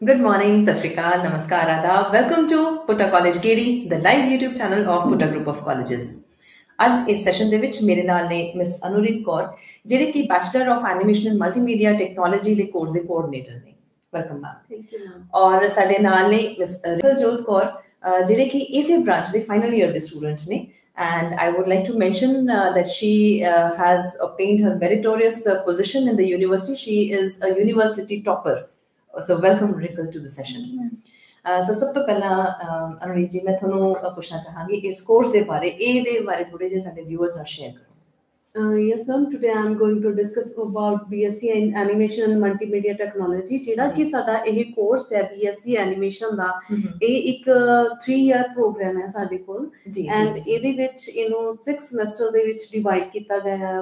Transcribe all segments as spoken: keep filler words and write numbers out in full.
Good morning, Sat Shri Akal, Namaskar, Adab. Welcome to Putta College Gedi, the live YouTube channel of Putta Group of Colleges. ਅੱਜ ਇਸ session ਦੇ ਵਿੱਚ ਮੇਰੇ ਨਾਲ ਨੇ miss Anureet Kaur ਜਿਹੜੇ ਕਿ bachelor of animation and multimedia technology ਦੇ ਕੋਰਸ ਦੇ ਕੋਆਰਡੀਨੇਟਰ ਨੇ। Welcome ma'am. Thank you ma'am. ਔਰ ਸਾਡੇ ਨਾਲ ਨੇ ਮਿਸ ਰਿਕਲਜੋਤ ਕੌਰ ਜਿਹੜੇ ਕਿ ਇਸੇ ਬ੍ਰਾਂਚ ਦੇ ਫਾਈਨਲ ਈਅਰ ਦੇ ਸਟੂਡੈਂਟ ਨੇ। And I would like to mention uh, that she uh, has obtained her meritorious uh, position in the university. She is a university topper. So welcome Rikal to the session. Uh, so ਸਭ ਤੋਂ ਪਹਿਲਾਂ ਅਨੁਰੀਤ ਜੀ ਮੈਂ ਤੁਹਾਨੂੰ ਪੁੱਛਣਾ ਚਾਹਾਂਗੀ ਇਸ course ਦੇ ਬਾਰੇ ਇਹਦੇ ਬਾਰੇ ਥੋੜੇ ਜਿਹੇ ਸਾਡੇ ਵਿਊਅਰਸ ਨਾਲ ਸ਼ੇਅਰ ਕਰੋ। Uh, yes ma'am, today I am going to discuss about B S c in animation and multimedia technology ਜਿਹੜਾ ਕਿ ਸਾਡਾ ਇਹ ਕੋਰਸ ਹੈ B S c animation ਦਾ। ਇਹ ਇੱਕ three year program ਹੈ ਸਾਡੇ ਕੋਲ ਐਂਡ ਇਹਦੇ ਵਿੱਚ ਇਹਨੂੰ six semester ਦੇ ਵਿੱਚ ਡਿਵਾਈਡ ਕੀਤਾ ਗਿਆ ਹੈ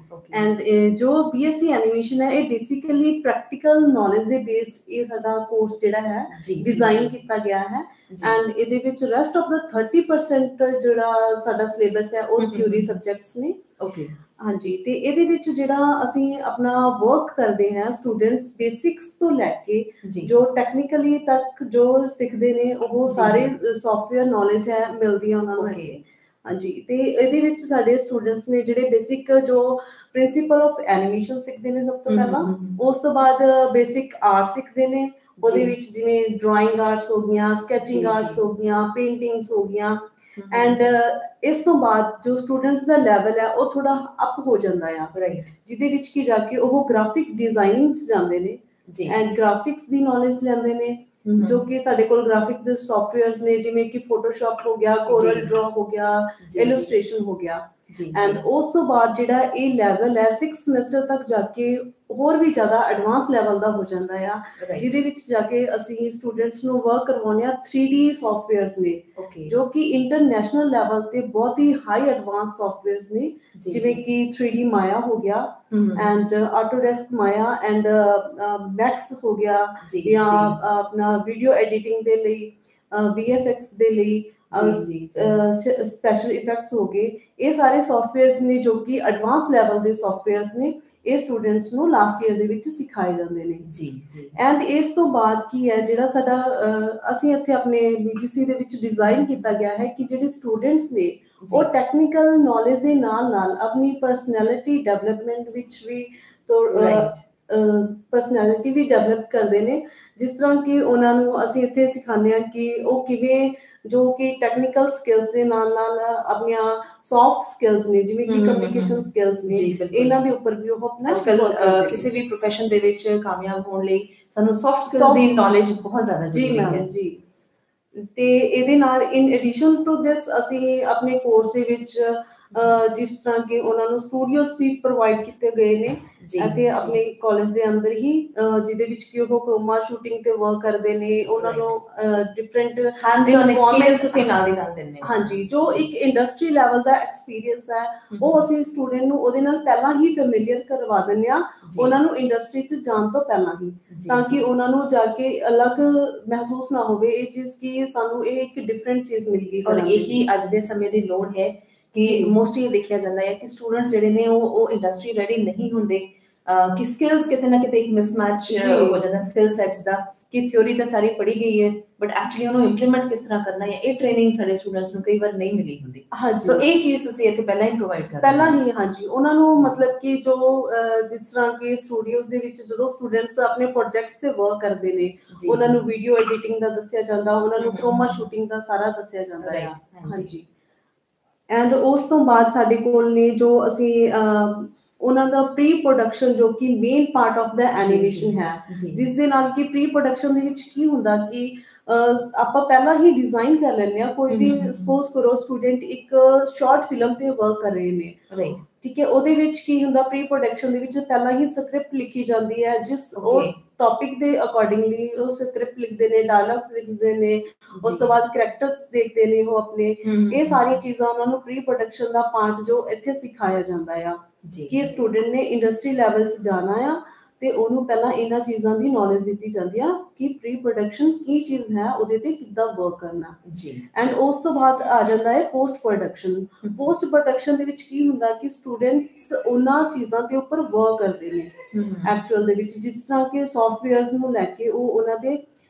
ਐਂਡ ਜੋ B S c animation ਹੈ ਇਹ ਬੇਸਿਕਲੀ ਪ੍ਰੈਕਟੀਕਲ ਨੌਲੇਜ ਦੇ ਬੇਸਡ ਇਹ ਸਾਡਾ ਕੋਰਸ ਜਿਹੜਾ ਹੈ ਡਿਜ਼ਾਈਨ ਕੀਤਾ ਗਿਆ ਹੈ ਐਂਡ ਇਹਦੇ ਵਿੱਚ ਰੈਸਟ ਆਫ ਦਾ thirty percent ਜਿਹੜਾ ਸਾਡਾ ਸਿਲੇਬਸ ਹੈ ਉਹ ਥਿਊਰੀ ਸਬਜੈਕਟਸ ਨੇ। ਓਕੇ ਹਾਂਜੀ, ਤੇ ਇਹਦੇ ਵਿੱਚ ਜਿਹੜਾ ਅਸੀਂ ਆਪਣਾ ਵਰਕ ਕਰਦੇ ਹਾਂ ਸਟੂਡੈਂਟਸ ਬੇਸਿਕਸ ਤੋਂ ਲੈ ਕੇ ਜੋ ਟੈਕਨੀਕਲੀ ਤੱਕ ਜੋ ਸਿੱਖਦੇ ਨੇ ਉਹ ਸਾਰੇ ਸੌਫਟਵੇਅਰ ਨੌਲੇਜ ਹੈ ਮਿਲਦੀ ਹੈ ਉਹਨਾਂ ਨੂੰ। ਹਾਂਜੀ, ਤੇ ਇਹਦੇ ਵਿੱਚ ਸਾਡੇ ਸਟੂਡੈਂਟਸ ਨੇ ਜਿਹੜੇ ਬੇਸਿਕ ਜੋ ਪ੍ਰਿੰਸੀਪਲ ਆਫ ਐਨੀਮੇਸ਼ਨ ਸਿੱਖਦੇ ਨੇ ਸਭ ਤੋਂ ਪਹਿਲਾਂ, ਉਸ ਤੋਂ ਬਾਅਦ ਬੇਸਿਕ ਆਰਟ ਸਿੱਖਦੇ ਨੇ। ਉਹਦੇ ਵਿੱਚ ਜਿਵੇਂ ਡਰਾਇੰਗ ਆਰਟਸ ਹੋ ਗਈਆਂ, ਸਕੈਚਿੰਗ ਆਰਟਸ ਹੋ ਗਈਆਂ, ਪੇਂਟਿੰਗਸ ਹੋ ਗਈਆਂ ਐਂਡ ਇਸ ਤੋਂ ਬਾਅਦ ਜੋ ਸਟੂਡੈਂਟਸ ਦਾ ਲੈਵਲ ਹੈ ਉਹ ਥੋੜਾ ਅਪ ਹੋ ਜਾਂਦਾ ਆ ਰਾਈਟ, ਜਿਹਦੇ ਵਿੱਚ ਕੀ ਜਾ ਕੇ ਉਹ ਗ੍ਰਾਫਿਕ ਡਿਜ਼ਾਈਨਿੰਗ ਚ ਜਾਂਦੇ ਨੇ ਐਂਡ ਗ੍ਰਾਫਿਕਸ ਦੀ ਨੌਲੇਜ ਲੈਂਦੇ ਨੇ ਜੋ ਕਿ ਸਾਡੇ ਕੋਲ ਗ੍ਰਾਫਿਕਸ ਦੇ ਸੌਫਟਵੇਅਰਸ ਨੇ ਜਿਵੇਂ ਕਿ ਫੋਟੋਸ਼ਾਪ ਹੋ ਗਿਆ, ਕੋਰਲ ਡਰਾ ਹੋ ਗਿਆ, ਇਲਸਟ੍ਰੇਸ਼ਨ ਹੋ ਗਿਆ ਐਂਡ ਉਸ ਤੋਂ ਬਾਅਦ ਜਿਹੜਾ ਇਹ ਲੈਵਲ ਹੈ ਸਿਕਸ ਸਮੈਸਟਰ ਤੱਕ ਜਾ ਕੇ ਹੋਰ ਵੀ ਜ਼ਿਆਦਾ ਐਡਵਾਂਸ ਲੈਵਲ ਦਾ ਹੋ ਜਾਂਦਾ ਆ, ਜਿਹਦੇ ਵਿੱਚ ਜਾ ਕੇ ਅਸੀਂ ਸਟੂਡੈਂਟਸ ਨੂੰ ਵਰਕ ਕਰਵਾਉਂਦੇ ਹਾਂ ਥ੍ਰੀ ਡੀ ਸੌਫਟਵੇਅਰਸ ਨੇ ਜੋ ਕਿ ਇੰਟਰਨੈਸ਼ਨਲ ਲੈਵਲ ਤੇ ਬਹੁਤ ਹੀ ਹਾਈ ਐਡਵਾਂਸ ਸੌਫਟਵੇਅਰਸ ਨੇ ਜਿਵੇਂ ਕਿ ਥ੍ਰੀ ਡੀ ਮਾਇਆ ਹੋ ਗਿਆ and Autodesk Maya and Max ਹੋ ਗਿਆ ਜਾਂ ਆਪਣਾ ਵੀਡੀਓ ਐਡੀਟਿੰਗ ਦੇ ਲਈ ਵੀ ਐਫ ਐਕਸ ਦੇ ਲਈ ਸਪੈਸ਼ਲ ਇਫੈਕਟਸ ਹੋ ਗਏ। ਇਹ ਸਾਰੇ ਸੌਫਟਵੇਅਰਸ ਨੇ ਜੋ ਕਿ ਐਡਵਾਂਸ ਲੈਵਲ ਦੇ ਸੌਫਟਵੇਅਰਸ ਨੇ, ਇਹ ਸਟੂਡੈਂਟਸ ਨੂੰ ਲਾਸਟ ਈਅਰ ਦੇ ਵਿੱਚ ਸਿਖਾਏ ਜਾਂਦੇ ਨੇ ਜੀ ਜੀ ਐਂਡ ਇਸ ਤੋਂ ਬਾਅਦ ਕੀ ਹੈ ਜਿਹੜਾ ਸਾਡਾ ਅਸੀਂ ਇੱਥੇ ਆਪਣੇ B G C ਦੇ ਵਿੱਚ ਡਿਜ਼ਾਈਨ ਕੀਤਾ ਗਿਆ ਹੈ ਕਿ ਜਿਹੜੇ ਸਟੂਡੈਂਟਸ ਨੇ ਉਹ ਟੈਕਨੀਕਲ ਨੌਲੇਜ ਦੇ ਨਾਲ ਨਾਲ ਆਪਣੀ ਪਰਸਨੈਲਿਟੀ ਡਿਵੈਲਪਮੈਂਟ ਵਿੱਚ ਵੀ ਪਰਸਨੈਲਿਟੀ ਵੀ ਡਿਵੈਲਪ ਕਰਦੇ ਨੇ, ਜਿਸ ਤਰ੍ਹਾਂ ਕਿ ਉਹਨਾਂ ਨੂੰ ਅਸੀਂ ਇੱਥੇ ਸਿਖਾਉਂਦੇ ਹਾਂ ਕਿ ਉਹ ਕਿਵੇਂ ਜੋ ਕਿ ਟੈਕਨੀਕਲ ਸਕਿੱਲਸ ਦੇ ਨਾਲ ਨਾਲ ਆਪਣੀਆਂ ਸੌਫਟ ਸਕਿੱਲਸ ਨੇ ਜਿਵੇਂ ਕਿ ਕਮਿਊਨੀਕੇਸ਼ਨ ਸਕਿੱਲਸ ਨੇ ਇਹਨਾਂ ਦੇ ਉੱਪਰ ਵੀ ਉਹ ਆਪਣਾ ਅੱਜਕੱਲ ਕਿਸੇ ਵੀ ਪ੍ਰੋਫੈਸ਼ਨ ਦੇ ਵਿੱਚ ਕਾਮਯਾਬ ਹੋਣ ਲਈ ਸਾਨੂੰ ਸੌਫਟ ਸਕਿੱਲਸ ਦੀ ਨੌਲੇਜ ਬਹੁਤ ਜ਼ਿਆਦਾ ਜ਼ਰੂਰੀ ਹੈ ਜੀ। ਤੇ ਇਹਦੇ ਨਾਲ ਇਨ ਐਡੀਸ਼ਨ ਟੂ ਦਿਸ ਅਸੀਂ ਆਪਣੇ ਕੋਰਸ ਦੇ ਵਿੱਚ ਜਿਸ ਤਰ੍ਹਾਂ ਕਿ ਉਹਨਾਂ ਨੂੰ ਸਟੂਡੀਓਸ ਵੀ ਪ੍ਰੋਵਾਈਡ ਕੀਤੇ ਗਏ ਨੇ ਅਤੇ ਆਪਣੇ ਕਾਲਜ ਦੇ ਅੰਦਰ ਹੀ ਜਿਹਦੇ ਵਿੱਚ ਕਿ ਉਹ ਕ੍ਰੋਮਾ ਸ਼ੂਟਿੰਗ ਤੇ ਵਰਕ ਕਰਦੇ ਨੇ, ਉਹਨਾਂ ਨੂੰ ਡਿਫਰੈਂਟ ਐਕਸਪੀਰੀਅੰਸ ਤੁਸੀਂ ਨਾਲ ਦੀ ਨਾਲ ਦਿੰਦੇ ਹੋ। ਹਾਂਜੀ, ਜੋ ਇੱਕ ਇੰਡਸਟਰੀ ਲੈਵਲ ਦਾ ਐਕਸਪੀਰੀਅੰਸ ਹੈ ਉਹ ਅਸੀਂ ਸਟੂਡੈਂਟ ਨੂੰ ਉਹਦੇ ਨਾਲ ਪਹਿਲਾਂ ਹੀ ਫੈਮਿਲੀਅਰ ਕਰਵਾ ਦਿੰਦੇ ਹਾਂ ਉਹਨਾਂ ਨੂੰ ਇੰਡਸਟਰੀ 'ਚ ਜਾਣ ਤੋਂ ਪਹਿਲਾਂ ਹੀ, ਤਾਂ ਕਿ ਉਹਨਾਂ ਨੂੰ ਜਾ ਕੇ ਅਲੱਗ ਮਹਿਸੂਸ ਨਾ ਹੋਵੇ ਇਹ ਚੀਜ਼ ਕਿ ਸਾਨੂੰ ਇਹ ਇੱਕ ਡਿਫਰੈਂਟ ਚੀਜ਼ ਮਿਲ ਗਈ। ਔਰ ਇਹੀ ਅੱਜ ਦੇ ਸਮੇਂ ਦੀ ਲੋੜ ਹੈ ਕਿ ਮੋਸਟਲੀ ਇਹ ਦੇਖਿਆ ਜਾਂਦਾ ਹੈ ਕਿ ਸਟੂਡੈਂਟਸ ਜਿਹੜੇ ਨੇ ਉਹ ਉਹ ਇੰਡਸਟਰੀ ਰੈਡੀ ਨਹੀਂ ਹੁੰਦੇ, ਕਿ ਸਕਿੱਲਸ ਕਿਤੇ ਨਾ ਕਿਤੇ ਇੱਕ ਮਿਸਮੈਚ ਹੋ ਜਾਂਦਾ ਸਕਿੱਲ ਸੈਟਸ ਦਾ, ਕਿ ਥਿਓਰੀ ਤਾਂ ਸਾਰੀ ਪੜ੍ਹੀ ਗਈ ਹੈ ਬਟ ਐਕਚੁਅਲੀ ਉਹਨੂੰ ਇੰਪਲੀਮੈਂਟ ਕਿਸ ਤਰ੍ਹਾਂ ਕਰਨਾ ਹੈ ਇਹ ਟ੍ਰੇਨਿੰਗ ਸਾਡੇ ਸਟੂਡੈਂਟਸ ਨੂੰ ਕਈ ਵਾਰ ਨਹੀਂ ਮਿਲੀ ਹੁੰਦੀ। ਸੋ ਇਹ ਚੀਜ਼ ਤੁਸੀਂ ਇੱਥੇ ਪਹਿਲਾਂ ਹੀ ਪ੍ਰੋਵਾਈਡ ਕਰਦੇ ਪਹਿਲਾਂ ਹੀ ਹਾਂਜੀ ਉਹਨਾਂ ਨੂੰ ਮਤਲਬ ਕਿ ਜੋ ਜਿਸ ਤਰ੍ਹਾਂ ਕਿ ਸਟੂਡੀਓਜ਼ ਦੇ ਵਿੱਚ ਜਦੋਂ ਸਟੂਡੈਂਟਸ ਆਪਣੇ ਪ੍ਰੋਜੈਕਟਸ ਤੇ ਵਰਕ ਕਰਦੇ ਨੇ ਉਹਨਾਂ ਨੂੰ ਵੀਡੀਓ ਐਡੀਟਿੰਗ ਦਾ ਦੱਸਿਆ ਜਾਂਦਾ, ਉਹਨਾਂ ਨੂੰ ਕ੍ਰੋਮਾ ਸ਼ੂਟਿੰਗ ਦਾ ਸਾਰਾ ਦੱਸਿਆ ਜਾਂਦਾ ਹੈ। ਹਾਂਜੀ, ਐਂਡ ਉਸ ਤੋਂ ਬਾਅਦ ਸਾਡੇ ਕੋਲ ਨੇ ਜੋ ਅਸੀਂ ਉਹਨਾਂ ਦਾ ਪ੍ਰੀ ਪ੍ਰੋਡਕਸ਼ਨ ਜੋ ਕਿ ਮੇਨ ਪਾਰਟ ਆਫ ਦਾ ਐਨੀਮੇਸ਼ਨ ਹੈ, ਜਿਸ ਦੇ ਨਾਲ ਕਿ ਪ੍ਰੀ ਪ੍ਰੋਡਕਸ਼ਨ ਦੇ ਵਿੱਚ ਕੀ ਹੁੰਦਾ ਕਿ ਆਪਾਂ ਪਹਿਲਾਂ ਹੀ ਡਿਜ਼ਾਈਨ ਕਰ ਲੈਂਦੇ ਹਾਂ। ਕੋਈ ਵੀ ਸਪੋਜ਼ ਕਰੋ ਸਟੂਡੈਂਟ ਇੱਕ ਸ਼ਾਰਟ ਫਿਲਮ ਤੇ ਵਰਕ ਕਰ ਰਹੇ ਨੇ ਰਾਈਟ, ਠੀਕ ਹੈ, ਉਹਦੇ ਵਿੱਚ ਕੀ ਹੁੰਦਾ ਪ੍ਰੀ ਪ੍ਰੋਡਕਸ਼ਨ ਦੇ ਵਿੱਚ ਪਹਿਲਾਂ ਹੀ ਸਕ੍ਰਿਪਟ ਲਿਖੀ ਜਾਂਦੀ ਹੈ ਜਿਸ ਉਹ ਟੌਪਿਕ ਦੇ ਅਕੋਰਡਿੰਗਲੀ ਉਹ ਸਕ੍ਰਿਪਟ ਲਿਖਦੇ ਨੇ, ਡਾਇਲੌਗਸ ਲਿਖਦੇ ਨੇ, ਉਸ ਤੋਂ ਬਾਅਦ ਕਰੈਕਟਰਸ ਦੇਖਦੇ ਨੇ ਉਹ ਆਪਣੇ, ਇਹ ਸਾਰੀਆਂ ਚੀਜ਼ਾਂ ਉਹਨਾਂ ਨੂੰ ਪ੍ਰੀ ਪ੍ਰੋਡਕਸ਼ਨ ਦਾ ਪਾਰਟ ਜੋ ਇੱਥੇ ਸਿਖਾਇਆ ਜਾਂਦਾ ਆ ਕਿ ਸਟੂਡੈਂਟ ਨੇ ਇੰਡਸਟਰੀ ਲੈਵਲ 'ਚ ਜਾਣਾ ਆ ਤੇ ਉਹਨੂੰ ਪਹਿਲਾਂ ਇਹਨਾਂ ਚੀਜ਼ਾਂ ਦੀ ਨੌਲੇਜ ਦਿੱਤੀ ਜਾਂਦੀ ਆ ਕਿ ਪ੍ਰੀ ਪ੍ਰੋਡਕਸ਼ਨ ਕੀ ਚੀਜ਼ ਹੈ, ਉਹਦੇ ਤੇ ਕਿੱਦਾਂ ਵਰਕ ਕਰਨਾ ਜੀ ਐਂਡ ਉਸ ਤੋਂ ਬਾਅਦ ਆ ਜਾਂਦਾ ਹੈ ਪੋਸਟ ਪ੍ਰੋਡਕਸ਼ਨ। ਪੋਸਟ ਪ੍ਰੋਡਕਸ਼ਨ ਦੇ ਵਿੱਚ ਕੀ ਹੁੰਦਾ ਕਿ ਸਟੂਡੈਂਟਸ ਉਹਨਾਂ ਚੀਜ਼ਾਂ ਦੇ ਉੱਪਰ ਵਰਕ ਕਰਦੇ ਨੇ ਐਕਚੁਅਲ ਦੇ ਵਿੱਚ, ਜਿਸ ਤਰ੍ਹਾਂ ਕਿ ਸੌਫਟਵੇਅਰਸ ਨੂੰ ਲੈ ਕੇ ਉਹ ਉਹਨਾਂ ਦੇ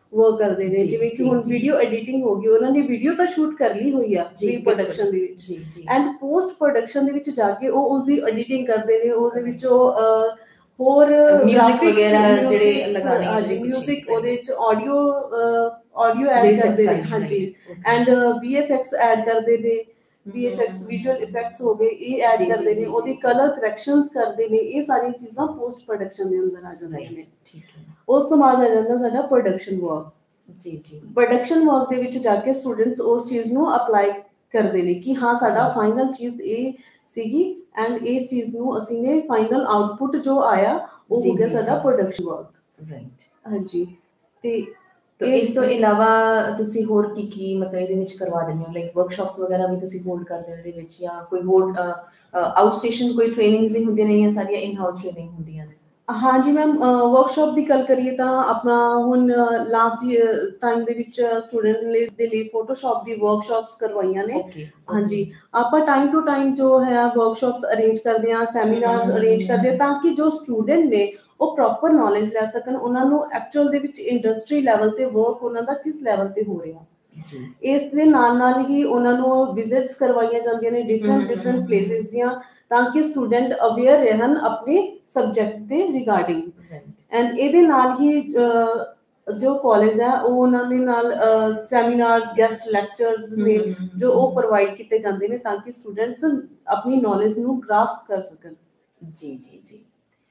ਵਰਕ ਕਰਦੇ ਨੇ ਜਿਵੇਂ ਕਿ ਹੁਣ ਵੀਡੀਓ ਐਡੀਟਿੰਗ ਹੋ ਗਈ ਉਹਨਾਂ ਨੇ ਵੀਡੀਓ ਤਾਂ ਸ਼ੂਟ ਕਰ ਲਈ ਹੋਈ ਆ ਪ੍ਰੀ ਪ੍ਰੋਡਕਸ਼ਨ ਦੇ ਵਿੱਚ ਐਂਡ ਪੋਸਟ ਪ੍ਰੋਡਕਸ਼ਨ ਦੇ ਵਿੱਚ ਜਾ ਕੇ ਉਹ ਉਸਦੀ ਐਡੀਟਿੰਗ ਕਰਦੇ ਨੇ ਉਹਦੇ ਵਿੱਚ ਉਹ ਹੋਰ ਮਿਊਜ਼ਿਕ ਵਗੈਰਾ ਜਿਹੜੇ ਲਗਾਣੇ ਹਾਂਜੀ ਮਿਊਜ਼ਿਕ ਉਹਦੇ ਵਿੱਚ ਆਡੀਓ ਆਡੀਓ ਐਡ ਕਰਦੇ ਨੇ ਹਾਂਜੀ and V F X add ਕਰਦੇ ਨੇ V F X visual effects ਹੋ ਗਏ ਇਹ ਐਡ ਕਰਦੇ ਨੇ ਉਹਦੀ ਕਲਰ ਕਰੈਕਸ਼ਨਸ ਕਰਦੇ ਨੇ ਇਹ ਸਾਰੀਆਂ ਚੀਜ਼ਾਂ ਪੋਸਟ ਪ੍ਰੋਡਕਸ਼ਨ ਦੇ ਅੰਦਰ ਆ ਜਾਂਦੀਆਂ ਨੇ ਉਸ ਤੋਂ ਬਾਅਦ ਆ ਜਾਂਦਾ ਸਾਡਾ ਪ੍ਰੋਡਕਸ਼ਨ ਵਰਕ ਜੀ ਜੀ ਪ੍ਰੋਡਕਸ਼ਨ ਵਰਕ ਦੇ ਵਿੱਚ ਜਾ ਕੇ ਸਟੂਡੈਂਟਸ ਉਸ ਚੀਜ਼ ਨੂੰ ਅਪਲਾਈ ਕਰਦੇ ਨੇ ਕਿ ਹਾਂ ਸਾਡਾ ਫਾਈਨਲ ਚੀਜ਼ ਇਹ ਸੀਗੀ ਐਂਡ ਇਸ ਚੀਜ਼ ਨੂੰ ਅਸੀਂ ਨੇ ਫਾਈਨਲ ਆਊਟਪੁੱਟ ਜੋ ਆਇਆ ਉਹ ਹੋ ਗਿਆ ਸਾਡਾ ਪ੍ਰੋਡਕਸ਼ਨ ਵਰਕ ਰਾਈਟ ਹਾਂਜੀ ਤੇ ਤੇ ਇਸ ਤੋਂ ਇਲਾਵਾ ਤੁਸੀਂ ਹੋਰ ਕੀ ਕੀ ਮਤਲਬ ਇਹਦੇ ਵਿੱਚ ਕਰਵਾ ਦਿੰਦੇ ਹੋ ਲਾਈਕ ਵਰਕਸ਼ਾਪਸ ਵਗੈਰਾ ਵੀ ਤੁਸੀਂ ਹੋਲਡ ਕਰਦੇ ਹੋ ਇਹਦੇ ਵਿੱਚ ਜਾਂ ਕੋਈ ਹੋਰ ਆਊਟ ਸਟੇਸ਼ਨ ਕੋਈ ਟ੍ਰੇਨਿੰਗਸ ਵੀ ਹੁੰਦੀਆਂ ਨੇ ਜਾਂ ਸਾਰੀਆਂ ਇਨ ਹਾਊਸ ਟ੍ਰੇਨਿੰਗ ਹੁੰਦੀਆਂ ਨੇ ਹਾਂਜੀ ਮੈਮ ਵਰਕਸ਼ਾਪ ਦੀ ਗੱਲ ਕਰੀਏ ਤਾਂ ਆਪਣਾ ਹੁਣ ਲਾਸਟ ਟਾਈਮ ਦੇ ਵਿੱਚ ਸਟੂਡੈਂਟ ਦੇ ਲਈ ਫੋਟੋਸ਼ਾਪ ਦੀ ਵਰਕਸ਼ਾਪਸ ਕਰਵਾਈਆਂ ਨੇ ਹਾਂਜੀ ਆਪਾਂ ਟਾਈਮ ਟੂ ਟਾਈਮ ਜੋ ਹੈ ਵਰਕਸ਼ਾਪਸ ਅਰੇਂਜ ਕਰਦੇ ਹਾਂ ਸੈਮੀਨਾਰਸ ਅਰੇਂਜ ਕਰਦੇ ਹਾਂ ਤਾਂ ਕਿ ਜੋ ਸਟੂਡੈਂਟ ਨੇ ਉਹ ਪ੍ਰੋਪਰ ਨੌਲੇਜ ਲੈ ਸਕਣ ਉਹਨਾਂ ਨੂੰ ਐਕਚੁਅਲ ਦੇ ਵਿੱਚ ਇੰਡਸਟਰੀ ਲੈਵਲ ਤੇ ਵਰਕ ਉਹਨਾਂ ਦਾ ਕਿਸ ਲੈਵਲ ਤੇ ਹੋ ਰਿਹਾ ਇਸ ਦੇ ਨਾਲ ਨਾਲ ਹੀ ਉਹਨਾਂ ਨੂੰ ਵਿਜ਼ਿਟਸ ਕਰਵਾਈਆਂ ਜਾਂਦੀਆਂ ਨੇ ਡਿਫਰੈਂਟ ਡਿਫਰੈਂਟ ਪਲੇਸਿਸ ਦੀਆਂ ਤਾਂ ਕਿ ਸਟੂਡੈਂਟ ਅਵੇਅਰ ਰਹਿਣ ਆਪਣੇ ਸਬਜੈਕਟ ਦੇ ਰਿਗਾਰਡਿੰਗ ਐਂਡ ਇਹਦੇ ਨਾਲ ਹੀ ਜੋ ਕਾਲਜ ਹੈ ਉਹ ਉਹਨਾਂ ਦੇ ਨਾਲ ਸੈਮੀਨਾਰਸ ਗੈਸਟ ਲੈਕਚਰਸ ਨੇ ਜੋ ਉਹ ਪ੍ਰੋਵਾਈਡ ਕੀਤੇ ਜਾਂਦੇ ਨੇ ਤਾਂ ਕਿ ਸਟੂਡੈਂਟਸ ਆਪਣੀ ਨੌਲੇਜ ਨੂੰ ਗ੍ਰਾਸਪ ਕਰ ਸਕਣ ਜੀ ਜੀ ਜੀ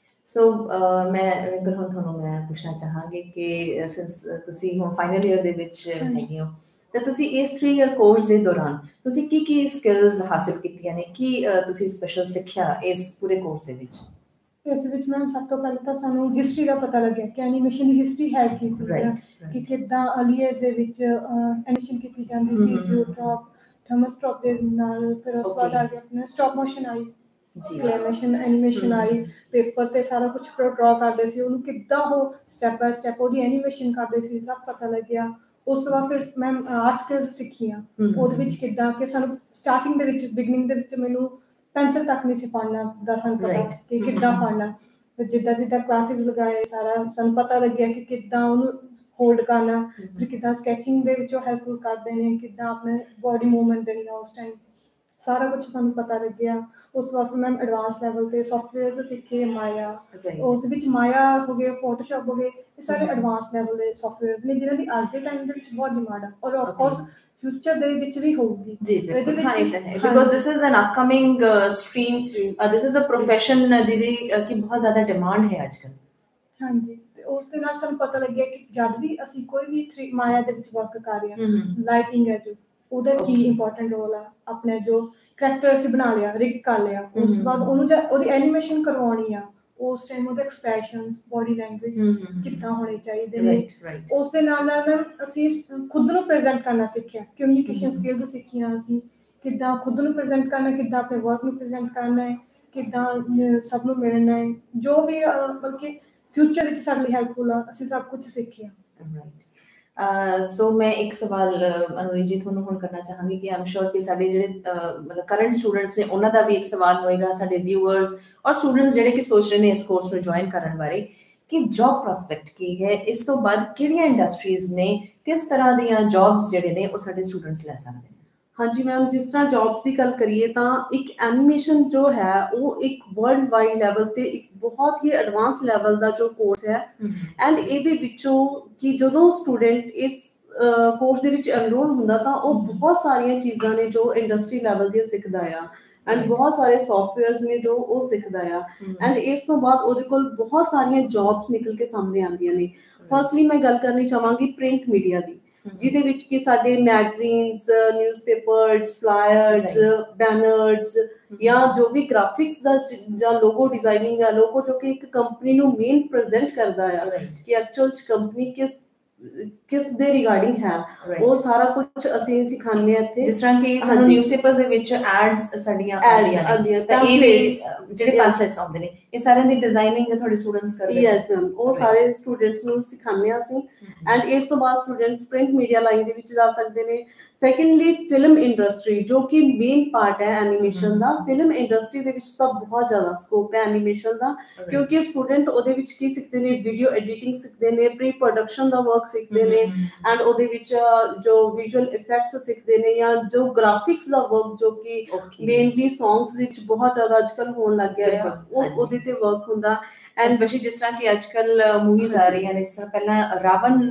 ਸੋ ਮੈਂ ਅਗਰ ਹੁਣ ਤੁਹਾਨੂੰ ਮੈਂ ਪੁੱਛਣਾ ਚਾਹਾਂਗੀ ਕਿ ਸਿੰਸ ਤੁਸੀਂ ਹੁਣ ਫਾਈਨਲ ਈਅਰ ਦੇ ਵਿੱਚ ਹੈਗੇ ਹੋ ਤਾਂ ਤੁਸੀਂ ਇਸ ਥ੍ਰੀ ਈਅਰ ਕੋਰਸ ਦੇ ਦੌਰਾਨ ਤੁਸੀਂ ਕੀ ਕੀ ਸਕਿੱਲਸ ਹਾਸਿਲ ਕੀਤੀਆਂ ਨੇ ਕੀ ਤੁਸੀਂ ਸਪੈਸ਼ਲ ਸਿੱਖਿਆ ਇਸ ਪੂਰੇ ਕੋਰਸ ਦੇ ਵਿੱਚ ਇਸ ਵਿੱਚ ਮੈਮ ਸਭ ਤੋਂ ਪਹਿਲਾਂ ਤਾਂ ਸਾਨੂੰ ਹਿਸਟਰੀ ਦਾ ਪਤਾ ਲੱਗਿਆ ਕਿ ਐਨੀਮੇਸ਼ਨ ਦੀ ਹਿਸਟਰੀ ਹੈ ਕੀ ਸੀ ਕਿ ਕਿੱਦਾਂ ਅਰਲੀ ਏਜ ਦੇ ਵਿੱਚ ਐਨੀਮੇਸ਼ਨ ਕੀਤੀ ਜਾਂਦੀ ਸੀ ਜ਼ੂਟ੍ਰੌਪ ਥਰਮੋਸਟ੍ਰੌਪ ਦੇ ਨਾਲ ਫਿਰ ਉਸ ਬਾਅਦ ਆ ਗਿਆ ਆਪਣਾ ਸਟਾਪ ਮੋਸ਼ਨ ਆਈ ਕਲੇਮੇਸ਼ਨ ਐਨੀਮੇਸ਼ਨ ਆਈ ਪੇਪਰ ਤੇ ਸਾਰਾ ਕੁਝ ਡਰਾ ਕਰਦੇ ਸੀ ਉਹਨੂੰ ਕਿੱਦਾਂ ਉਹ ਸਟੈਪ ਬਾਏ ਸਟੈਪ ਉਹਦੀ ਐਨੀਮੇਸ਼ਨ ਕਰਦੇ ਸੀ ਸਭ ਪਤਾ ਲੱਗਿਆ ਉਸ ਤੋਂ ਬਾਅਦ ਫਿਰ ਮੈਂ ਆਰਟ ਸਕਿੱਲਸ ਸਿੱਖੀਆਂ ਉਹਦੇ ਵਿੱਚ ਕਿੱਦਾਂ ਕਿ ਸਾਨੂੰ ਸਟਾਰਟਿੰਗ ਦੇ ਵਿੱਚ ਬਿਗਨਿੰਗ ਦੇ ਵਿੱਚ ਮੈਨੂੰ ਪੈਨਸਲ ਤੱਕ ਨਹੀਂ ਸੀ ਫੜਨਾ ਦਾ ਸਾਨੂੰ ਪਤਾ ਕਿ ਕਿੱਦਾਂ ਫੜਨਾ ਜਿੱਦਾਂ ਜਿੱਦਾਂ ਕਲਾਸਿਸ ਲਗਾਏ ਸਾਰਾ ਸਾਨੂੰ ਪਤਾ ਲੱਗਿਆ ਕਿ ਕਿੱਦਾਂ ਉਹਨੂੰ ਹੋਲਡ ਕਰਨਾ ਫਿਰ ਕਿੱਦਾਂ ਸਕੈਚਿੰਗ ਦੇ ਵਿੱਚ ਉਹ ਹੈਲਪਫੁਲ ਕਰਦੇ ਨੇ ਕਿੱਦਾਂ ਆਪਣੇ ਬੋਡੀ ਮੂਵਮੈਂਟ ਦੇਣੀ ਆ ਉਸ ਟਾਈਮ ਸਾਰਾ ਕੁਝ ਸਾਨੂੰ ਪਤਾ ਲੱਗਿਆ ਉਸ ਤੋਂ ਬਾਅਦ ਮੈਂ ਐਡਵਾਂਸ ਲੈਵਲ ਤੇ ਸੌਫਟਵੇਅਰਸ ਸਿੱਖੇ ਮਾਇਆ ਉਸ ਵਿੱਚ ਮਾਇਆ ਹੋ ਗਏ ਫੋਟੋਸ਼ਾਪ ਹੋ ਗਏ ਇਹ ਸਾਰੇ ਐਡਵਾਂਸ ਲੈਵਲ ਦੇ ਸੌਫਟਵੇਅਰਸ ਨੇ ਜਿਨ੍ਹਾਂ ਦੀ ਅੱਜ ਦੇ ਟਾਈਮ ਦੇ ਵਿੱਚ ਬਹੁਤ ਡਿਮਾਂਡ ਆ ਔਰ ਆਫ ਕੋਰਸ future ਦੇ ਵਿੱਚ ਵੀ ਹੋਊਗੀ ਜੀ ਬਿਲਕੁਲ ਹਾਂ ਇਹ ਤਾਂ ਹੈ because this is an upcoming stream this is a profession ਜਿਹਦੀ ਕਿ ਬਹੁਤ ਜ਼ਿਆਦਾ ਡਿਮਾਂਡ ਹੈ ਅੱਜਕੱਲ ਹਾਂਜੀ ਉਸ ਦੇ ਨਾਲ ਸਾਨੂੰ ਪਤਾ ਲੱਗਿਆ ਕਿ ਜਦ ਵੀ ਅਸੀਂ ਕੋਈ ਵੀ ਥ੍ਰੀ ਮਾਇਆ ਦੇ ਵਿੱਚ ਵਰਕ ਕਰ ਰਹੇ ਹਾਂ ਲਾਈਟਿੰਗ ਹੈ ਜੋ ਉਹਦਾ ਕੀ ਇੰਪੋਰਟੈਂਟ ਰੋਲ ਆ ਆਪਣੇ ਜੋ ਕਰੈਕਟਰ ਅਸੀਂ ਬਣਾ ਲਿਆ ਰਿਗ ਕਰ ਲਿਆ ਉਸ ਤੋਂ ਬਾਅਦ ਉਹਨੂੰ ਜਾਂ ਉਹਦੀ ਐਨੀਮੇਸ਼ਨ ਕਰਵਾਉਣੀ ਆ ਉਸ ਟਾਈਮ ਉਹਦੇ ਐਕਸਪ੍ਰੈਸ਼ਨਸ ਬੋਡੀ ਲੈਂਗੁਏਜ ਕਿੱਦਾਂ ਹੋਣੇ ਚਾਹੀਦੇ ਨੇ ਉਸ ਦੇ ਨਾਲ ਨਾਲ ਅਸੀਂ ਖੁਦ ਨੂੰ ਪ੍ਰੈਜ਼ੈਂਟ ਕਰਨਾ ਸਿੱਖਿਆ ਕਮਿਊਨੀਕੇਸ਼ਨ ਸਕਿੱਲਸ ਸਿੱਖੀਆਂ ਅਸੀਂ ਕਿੱਦਾਂ ਖੁਦ ਨੂੰ ਪ੍ਰੈਜ਼ੈਂਟ ਕਰਨਾ ਕਿੱਦਾਂ ਆਪਣੇ ਵਰਕ ਨੂੰ ਪ੍ਰੈਜ਼ੈਂਟ ਕਰਨਾ ਹੈ ਕਿੱਦਾਂ ਸਭ ਨੂੰ ਮਿਲਣਾ ਹੈ ਜੋ ਵੀ ਬਲਕਿ ਫਿਊਚਰ ਵਿੱਚ ਸਾਡੇ ਲਈ ਹੈਲਪਫੁਲ ਆ ਅਸੀਂ ਸਭ ਕੁਝ ਸਿੱਖਿਆ ਸੋ ਮੈਂ ਇੱਕ ਸਵਾਲ ਅਨੁਰੀ ਜੀ ਤੁਹਾਨੂੰ ਹੁਣ ਕਰਨਾ ਚਾਹਾਂਗੀ ਕਿ ਆਮ ਸ਼ੋਰ ਕਿ ਸਾਡੇ ਜਿਹੜੇ ਮਤਲਬ ਕਰੰਟ ਸਟੂਡੈਂਟਸ ਨੇ ਉਹਨਾਂ ਦਾ ਵੀ ਇੱਕ ਸਵਾਲ ਹੋਏਗਾ ਸਾਡੇ ਵਿਊਅਰਸ ਔਰ ਸਟੂਡੈਂਟਸ ਜਿਹੜੇ ਕਿ ਸੋਚ ਰਹੇ ਨੇ ਇਸ ਕੋਰਸ ਨੂੰ ਜੁਆਇਨ ਕਰਨ ਬਾਰੇ ਕਿ ਜੌਬ ਪ੍ਰੋਸਪੈਕਟ ਕੀ ਹੈ ਇਸ ਤੋਂ ਬਾਅਦ ਕਿਹੜੀਆਂ ਇੰਡਸਟਰੀਜ਼ ਨੇ ਕਿਸ ਤਰ੍ਹਾਂ ਦੀਆਂ ਜੌਬਸ ਜਿਹੜੇ ਨੇ ਉਹ ਸਾਡੇ ਸਟੂਡੈਂਟਸ ਲੈ ਸਕਦੇ ਨੇ ਹਾਂਜੀ ਮੈਮ ਜਿਸ ਤਰ੍ਹਾਂ ਜੌਬਸ ਦੀ ਗੱਲ ਕਰੀਏ ਤਾਂ ਇੱਕ ਐਨੀਮੇਸ਼ਨ ਜੋ ਹੈ ਉਹ ਇੱਕ ਵਰਲਡ ਵਾਈਡ ਲੈਵਲ ਤੇ ਇੱਕ ਬਹੁਤ ਹੀ ਐਡਵਾਂਸ ਲੈਵਲ ਦਾ ਜੋ ਕੋਰਸ ਹੈ ਐਂਡ ਇਹਦੇ ਵਿੱਚੋਂ ਕਿ ਜਦੋਂ ਸਟੂਡੈਂਟ ਇਸ ਕੋਰਸ ਦੇ ਵਿੱਚ ਐਨਰੋਲ ਹੁੰਦਾ ਤਾਂ ਉਹ ਬਹੁਤ ਸਾਰੀਆਂ ਚੀਜ਼ਾਂ ਨੇ ਜੋ ਇੰਡਸਟਰੀ ਲੈਵਲ ਦੀਆਂ ਸਿੱਖਦਾ ਆ ਐਂਡ ਬਹੁਤ ਸਾਰੇ ਸੌਫਟਵੇਅਰਸ ਨੇ ਜੋ ਉਹ ਸਿੱਖਦਾ ਆ ਐਂਡ ਇਸ ਤੋਂ ਬਾਅਦ ਉਹਦੇ ਕੋਲ ਬਹੁਤ ਸਾਰੀਆਂ ਜੌਬਸ ਨਿਕਲ ਕੇ ਸਾਹਮਣੇ ਆਉਂਦੀਆਂ ਨੇ ਫਸਟਲੀ ਮੈਂ ਗੱਲ ਕਰਨੀ ਚਾਹਾਂਗੀ ਪ੍ਰਿੰਟ ਮੀਡੀਆ ਦੀ ਜਿਹਦੇ ਵਿੱਚ ਕਿ ਸਾਡੇ ਮੈਗਜ਼ੀਨਸ ਨਿਊਜ਼ਪੇਪਰਸ ਫਲਾਇਰਸ ਬੈਨਰਸ ਜਾਂ ਜੋ ਵੀ ਗ੍ਰਾਫਿਕਸ ਦਾ ਜਾਂ ਲੋਗੋ ਡਿਜ਼ਾਈਨਿੰਗ ਆ ਲੋਗੋ ਜੋ ਕਿ ਇੱਕ ਕੰਪਨੀ ਨੂੰ ਮੇਨ ਪ੍ਰੈਜ਼ੈਂਟ ਕਰਦਾ ਆ ਕਿ ਐਕਚੁਅਲ ਚ ਕੰਪਨੀ ਕਿਸ ਕਿਸ ਦੇ ਰਿਗਾਰਡਿੰਗ ਹੈ ਉਹ ਸਾਰਾ ਕੁਝ ਅਸੀਂ ਸਿਖਾਉਂਦੇ ਹਾਂ ਇੱਥੇ ਜਿਸ ਤਰ੍ਹਾਂ ਕਿ ਸਾਨੂੰ ਨਿਊਜ਼ਪੇਪਰਸ ਦੇ ਵਿੱਚ ਐਡਸ ਸਾਡੀਆਂ ਆਉਂਦੀਆਂ ਤਾਂ ਇਹ ਜਿਹੜੇ ਪੈਂਫਲੇਟਸ ਆਉਂਦੇ ਨੇ ਇਹ ਸਾਰਿਆਂ ਦੀ ਡਿਜ਼ਾਈਨਿੰਗ ਤੁਹਾਡੇ ਸਟੂਡੈਂਟਸ ਕਰਦੇ ਨੇ ਯੈਸ ਮੈਮ ਉਹ ਸਾਰੇ ਸਟੂਡੈਂਟਸ ਨੂੰ ਸਿਖਾਉਂਦੇ ਹਾਂ ਅਸੀਂ ਐਂਡ ਇਸ ਤੋਂ ਬਾਅਦ ਸਟੂਡੈਂਟਸ ਪ੍ਰਿੰਟ ਮੀਡੀਆ ਲਾਈਨ ਦੇ ਵਿੱਚ ਜਾ ਸਕਦੇ ਨੇ ਸੈਕੰਡਲੀ ਫਿਲਮ ਇੰਡਸਟਰੀ ਜੋ ਕਿ ਮੇਨ ਪਾਰਟ ਹੈ ਐਨੀਮੇਸ਼ਨ ਦਾ। ਫਿਲਮ ਇੰਡਸਟਰੀ ਦੇ ਵਿੱਚ ਤਾਂ ਬਹੁਤ ਜ਼ਿਆਦਾ ਸਕੋਪ ਹੈ ਐਨੀਮੇਸ਼ਨ ਦਾ, ਕਿਉਂਕਿ ਸਟੂਡੈਂਟ ਉਹਦੇ ਵਿੱਚ ਕੀ ਸਿੱਖਦੇ ਨੇ, ਵੀਡੀਓ ਐਡੀਟਿੰਗ ਸਿੱਖਦੇ ਨੇ, ਪ੍ਰੀ ਪ੍ਰੋਡਕਸ਼ਨ ਦਾ ਵਰਕ ਸਿੱਖਦੇ ਨੇ, ਐਂਡ ਉਹਦੇ ਵਿੱਚ ਜੋ ਵਿਜ਼ੂਅਲ ਇਫੈਕਟਸ ਸਿੱਖਦੇ ਨੇ, ਜਾਂ ਜੋ ਗ੍ਰਾਫਿਕਸ ਦਾ ਵਰਕ ਜੋ ਕਿ ਮੇਨਲੀ ਸੌਂਗਸ ਵਿੱਚ ਬਹੁਤ ਜ਼ਿਆਦਾ ਅੱਜ ਕੱਲ੍ਹ ਹੋਣ ਲੱਗ ਗਿਆ ਹੈ, ਉਹ ਉਹਦੇ ਤੇ ਵਰਕ ਹੁੰਦਾ। ਐਂਡ ਸਪੈਸ਼ਲੀ ਜਿਸ ਤਰ੍ਹਾਂ ਕਿ ਅੱਜ ਕੱਲ੍ਹ ਮੂਵੀਜ਼ ਆ ਰਹੀਆਂ ਨੇ, ਜਿਸ ਤਰ੍ਹਾਂ ਪਹਿਲਾਂ ਰਾਵਣ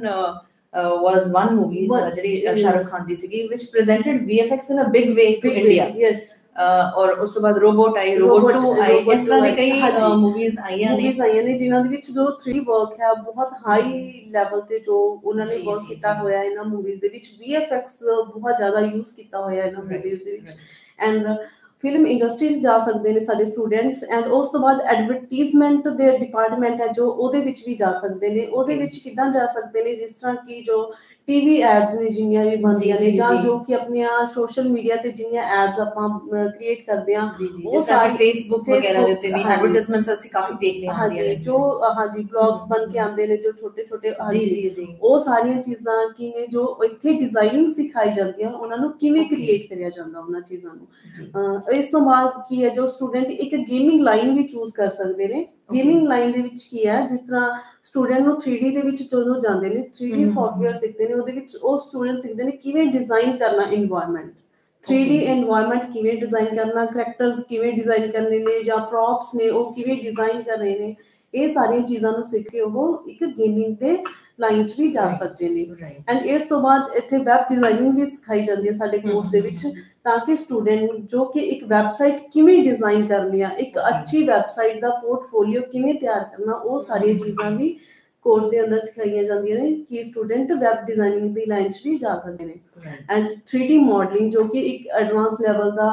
was one movie ਜਿਹੜੀ ਸ਼ਾਹਰੁਖ ਖਾਨ ਦੀ ਸੀਗੀ, which presented V F X in a big way to India. Yes. ਔਰ ਉਸ ਤੋਂ ਬਾਅਦ ਰੋਬੋਟ ਆਈ, ਰੋਬੋਟ ਟੂ ਆਈ, ਇਸ ਤਰ੍ਹਾਂ ਦੀ ਕਈ ਮੂਵੀਜ਼ ਆਈਆਂ ਨੇ ਮੂਵੀਜ਼ ਆਈਆਂ ਨੇ ਜਿਨ੍ਹਾਂ ਦੇ ਵਿੱਚ ਜੋ ਥ੍ਰੀ ਵਰਕ ਹੈ ਬਹੁਤ ਹਾਈ ਲੈਵਲ ਤੇ ਜੋ ਉਹਨਾਂ ਨੇ ਵਰਕ ਕੀਤਾ ਹੋਇਆ ਇਹਨਾਂ ਮੂਵੀਜ਼ ਦੇ ਵਿੱਚ, V F X ਬਹੁਤ ਜ਼ਿਆਦਾ ਯੂਜ਼ ਕੀਤਾ ਹੋਇਆ ਇਹਨਾਂ ਮੂਵੀਜ਼ ਦੇ ਵਿੱਚ। ਐਂਡ ਫਿਲਮ ਇੰਡਸਟਰੀ 'ਚ ਜਾ ਸਕਦੇ ਨੇ ਸਾਡੇ ਸਟੂਡੈਂਟਸ, ਐਂਡ ਉਸ ਤੋਂ ਬਾਅਦ ਐਡਵਰਟੀਜ਼ਮੈਂਟ ਦੇ ਡਿਪਾਰਟਮੈਂਟ ਹੈ ਜੋ ਉਹਦੇ ਵਿੱਚ ਵੀ ਜਾ ਸਕਦੇ ਨੇ। ਉਹਦੇ ਵਿੱਚ ਕਿੱਦਾਂ ਜਾ ਸਕਦੇ ਨੇ, ਜਿਸ ਤਰ੍ਹਾਂ ਕਿ ਜੋ ਟੀਵੀ ਐਡਸ ਨੇ ਜਿੰਨੀਆਂ ਵੀ ਬਣਦੀਆਂ ਨੇ, ਜਾਂ ਜੋ ਕਿ ਆਪਣੀਆਂ ਸੋਸ਼ਲ ਮੀਡੀਆ ਤੇ ਜਿੰਨੀਆਂ ਐਡਸ ਆਪਾਂ ਕ੍ਰੀਏਟ ਕਰਦੇ ਹਾਂ, ਉਹ ਸਾਰੇ ਫੇਸਬੁੱਕ ਵਗੈਰਾ ਦੇ ਉੱਤੇ ਵੀ ਐਡਵਰਟਾਈਜ਼ਮੈਂਟਸ ਅਸੀਂ ਕਾਫੀ ਦੇਖਦੇ ਹਾਂ। ਹਾਂਜੀ, ਜੋ ਹਾਂਜੀ ਬਲੌਗਸ ਬਣ ਕੇ ਆਉਂਦੇ ਨੇ ਜੋ ਛੋਟੇ ਛੋਟੇ, ਜੀ ਜੀ ਜੀ ਉਹ ਸਾਰੀਆਂ ਚੀਜ਼ਾਂ ਕੀ ਨੇ ਜੋ ਇੱਥੇ ਡਿਜ਼ਾਈਨਿੰਗ ਸਿਖਾਈ ਜਾਂਦੀ ਹੈ, ਉਹਨਾਂ ਨੂੰ ਕਿਵੇਂ ਕ੍ਰੀਏਟ ਕਰਿਆ ਜਾਂਦਾ ਉਹਨਾਂ ਚੀਜ਼ਾਂ ਨੂੰ। ਇਸ ਤੋਂ ਬਾਅਦ ਕੀ ਹੈ, ਜੋ ਸਟੂਡੈਂਟ ਇੱਕ ਗੇਮਿੰਗ ਲਾਈਨ ਵੀ ਚੂਜ਼ ਕਰ ਸਕਦੇ ਨੇ। ਗੇਮਿੰਗ ਲਾਈਨ ਦੇ ਵਿੱਚ ਕੀ ਹੈ, ਜਿਸ ਤਰ੍ਹਾਂ ਸਟੂਡੈਂਟ ਨੂੰ ਥ੍ਰੀ ਡੀ ਦੇ ਵਿੱਚ ਜਦੋਂ ਜਾਂਦੇ ਨੇ, ਥ੍ਰੀ ਡੀ ਸੌਫਟਵੇਅਰ ਸਿੱਖਦੇ ਨੇ, ਉਹਦੇ ਵਿੱਚ ਉਹ ਸਟੂਡੈਂਟ ਸਿੱਖਦੇ ਨੇ ਕਿਵੇਂ ਡਿਜ਼ਾਈਨ ਕਰਨਾ ਇਨਵਾਇਰਮੈਂਟ, ਥ੍ਰੀ ਡੀ ਇਨਵਾਇਰਮੈਂਟ ਕਿਵੇਂ ਡਿਜ਼ਾਈਨ ਕਰਨਾ, ਕਰੈਕਟਰਸ ਕਿਵੇਂ ਡਿਜ਼ਾਈਨ ਕਰਨੇ ਨੇ, ਜਾਂ ਪ੍ਰੌਪਸ ਨੇ ਉਹ ਕਿਵੇਂ ਡਿਜ਼ਾਈਨ ਕਰ ਰਹੇ ਨੇ। ਇਹ ਸਾਰੀਆਂ ਚੀਜ਼ਾਂ ਨੂੰ ਸਿੱਖ ਕੇ ਉਹ ਇੱਕ ਗੇਮਿੰਗ ਦੇ ਲਾਈਨ 'ਚ ਵੀ ਜਾ ਸਕਦੇ ਨੇ। ਐਂਡ ਇਸ ਤੋਂ ਬਾਅਦ ਇੱਥੇ ਵੈਬ ਡਿਜ਼ਾਈਨਿੰਗ ਵੀ ਸਿਖਾਈ ਜਾਂਦੀ ਹੈ ਸਾਡੇ ਕੋਰਸ ਦੇ ਵਿੱਚ, ਤਾਂ ਕਿ ਸਟੂਡੈਂਟ ਜੋ ਕਿ ਇੱਕ ਵੈਬਸਾਈਟ ਕਿਵੇਂ ਡਿਜ਼ਾਈਨ ਕਰਨੀ ਆ, ਇੱਕ ਅੱਛੀ ਵੈਬਸਾਈਟ ਦਾ ਪੋਰਟਫੋਲੀਓ ਕਿਵੇਂ ਤਿਆਰ ਕਰਨਾ, ਉਹ ਸਾਰੀਆਂ ਚੀਜ਼ਾਂ ਵੀ ਕੋਰਸ ਦੇ ਅੰਦਰ ਸਿਖਾਈਆਂ ਜਾਂਦੀਆਂ ਨੇ ਕਿ ਸਟੂਡੈਂਟ ਵੈਬ ਡਿਜ਼ਾਈਨਿੰਗ ਦੀ ਲਾਈਨ 'ਚ ਵੀ ਜਾ ਸਕਦੇ ਨੇ। ਐਂਡ ਥ੍ਰੀ ਡੀ ਮਾਡਲਿੰਗ ਜੋ ਕਿ ਇੱਕ ਐਡਵਾਂਸ ਲੈਵਲ ਦਾ